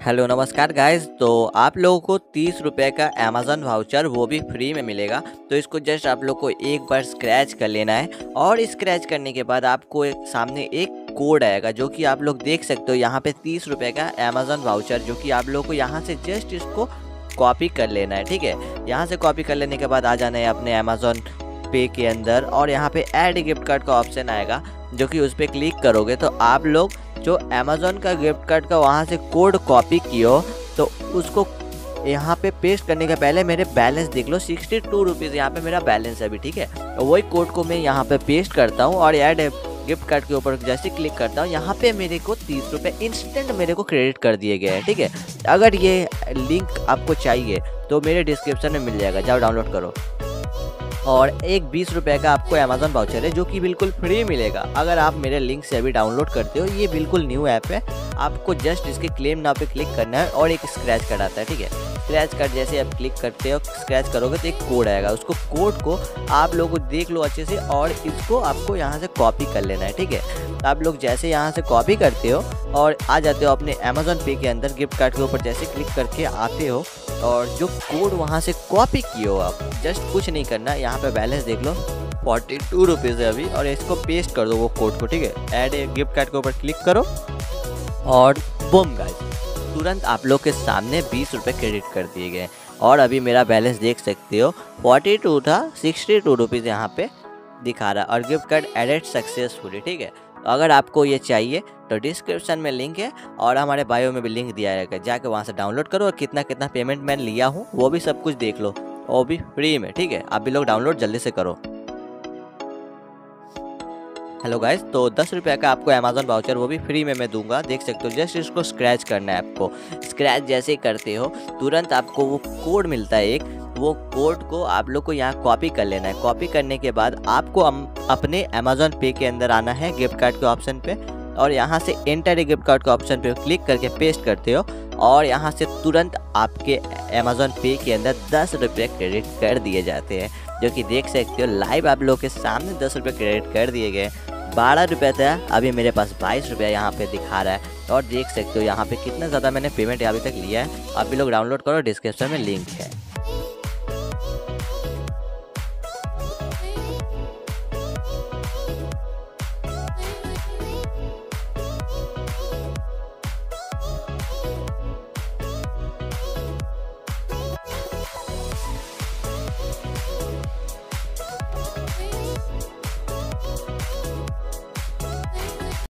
Hello नमस्कार guys. तो आप लोगों को 30 रुपये का अमेज़न वाउचर वो भी फ्री में मिलेगा। तो इसको जस्ट आप लोग को एक बार स्क्रैच कर लेना है और स्क्रैच करने के बाद आपको सामने एक कोड आएगा जो कि आप लोग देख सकते हो यहाँ पे 30 रुपये का अमेज़न वाउचर, जो कि आप लोग को यहाँ से जस्ट इसको कॉपी कर लेना है। ठीक है, यहाँ से कॉपी कर लेने के बाद आ जाना है अपने अमेज़न पे के अंदर और यहाँ पे ऐड गिफ्ट कार्ड का ऑप्शन आएगा, जो कि उस पर क्लिक करोगे तो आप लोग जो अमेज़न का गिफ्ट कार्ड का वहाँ से कोड कॉपी कियो तो उसको यहाँ पे पेस्ट करने के पहले मेरे बैलेंस देख लो, 62 रुपीज़ यहाँ पे मेरा बैलेंस है अभी। ठीक है, तो वही कोड को मैं यहाँ पे पेस्ट करता हूँ और ऐड गिफ्ट कार्ड के ऊपर जैसे क्लिक करता हूँ यहाँ पे मेरे को 30 रुपये इंस्टेंट मेरे को क्रेडिट कर दिए गए हैं। ठीक है, अगर ये लिंक आपको चाहिए तो मेरे डिस्क्रिप्शन में मिल जाएगा, जाओ डाउनलोड करो। और एक 20 रुपये का आपको अमेज़न वाउचर है जो कि बिल्कुल फ्री मिलेगा अगर आप मेरे लिंक से अभी डाउनलोड करते हो। ये बिल्कुल न्यू ऐप है, आपको जस्ट इसके क्लेम नाउ पे क्लिक करना है और एक स्क्रैच कार्ड आता है। ठीक है, स्क्रैच कार्ड जैसे आप क्लिक करते हो स्क्रैच करोगे तो एक कोड आएगा, उसको कोड को आप लोगों को देख लो अच्छे से और इसको आपको यहाँ से कॉपी कर लेना है। ठीक है, तो आप लोग जैसे यहाँ से कॉपी करते हो और आ जाते हो अपने अमेज़न पे के अंदर, गिफ्ट कार्ड के ऊपर जैसे क्लिक करके आते हो और जो कोड वहाँ से कॉपी किए हो आप जस्ट कुछ नहीं करना, यहाँ पे बैलेंस देख लो 42 रुपीज़ है अभी और इसको पेस्ट कर दो वो कोड को। ठीक है, ऐड गिफ्ट कार्ड के ऊपर क्लिक करो और बूम गाइस, तुरंत आप लोग के सामने 20 रुपये क्रेडिट कर दिए गए और अभी मेरा बैलेंस देख सकते हो 42 था, 62 रुपीज़ यहाँ पे दिखा रहा और गिफ्ट कार्ड एडेड सक्सेसफुली। ठीक है, तो अगर आपको ये चाहिए तो डिस्क्रिप्शन में लिंक है और हमारे बायो में भी लिंक दिया रहेगा, जाके वहाँ से डाउनलोड करो और कितना कितना पेमेंट मैं लिया हूँ वो भी सब कुछ देख लो, वो भी फ्री में। ठीक है, आप भी लोग डाउनलोड जल्दी से करो। हेलो गाइस, तो 10 रुपये का आपको अमेज़न वाउचर वो भी फ्री में मैं दूंगा, देख सकते हो। जस्ट इसको स्क्रैच करना है आपको, स्क्रैच जैसे ही करते हो तुरंत आपको वो कोड मिलता है एक, वो कोड को आप लोग को यहाँ कॉपी कर लेना है। कॉपी करने के बाद आपको अपने अमेज़न पे के अंदर आना है गिफ्ट कार्ड के ऑप्शन पे और यहाँ से एंटर ए गिफ्ट कार्ड के ऑप्शन पे क्लिक करके पेस्ट करते हो और यहाँ से तुरंत आपके अमेज़न पे के अंदर 10 रुपये क्रेडिट कर दिए जाते हैं, जो कि देख सकते हो लाइव आप लोग के सामने 10 रुपये क्रेडिट कर दिए गए। 12 रुपये था, अभी मेरे पास 22 रुपये यहाँ पे दिखा रहा है और देख सकते हो यहाँ पे कितना ज़्यादा मैंने पेमेंट अभी तक लिया है। आप भी लोग डाउनलोड करो, डिस्क्रिप्शन में लिंक है।